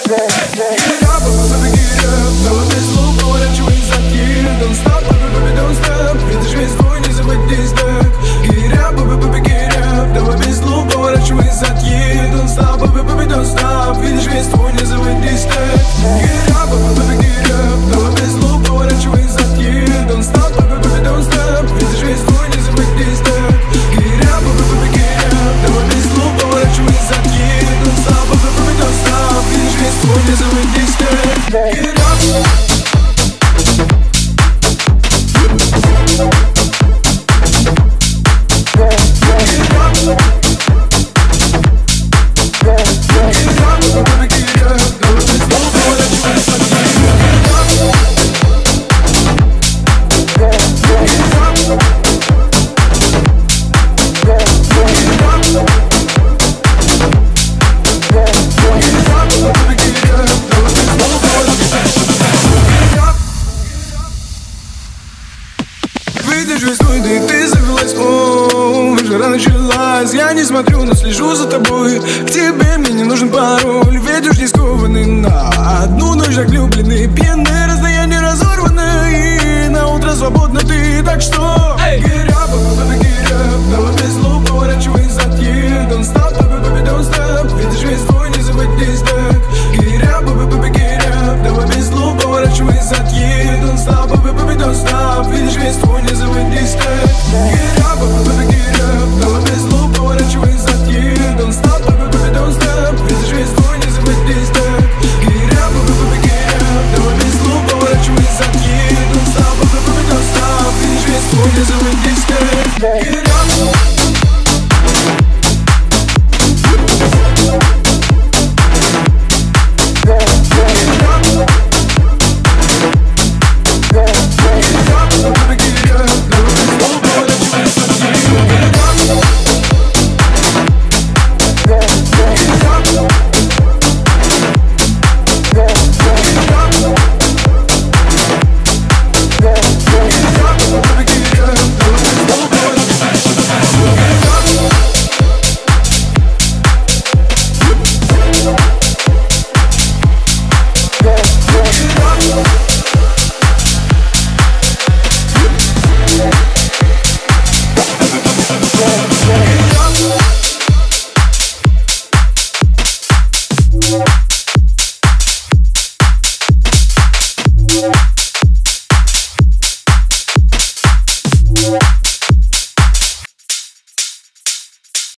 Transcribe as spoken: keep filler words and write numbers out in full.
Я не смотрю, но слежу за тобой. К тебе мне не нужен пароль, ведь уж не скованы на одну ночь заклюблены, пьяные, расстояние разорваны, и на утро свободно ты, так что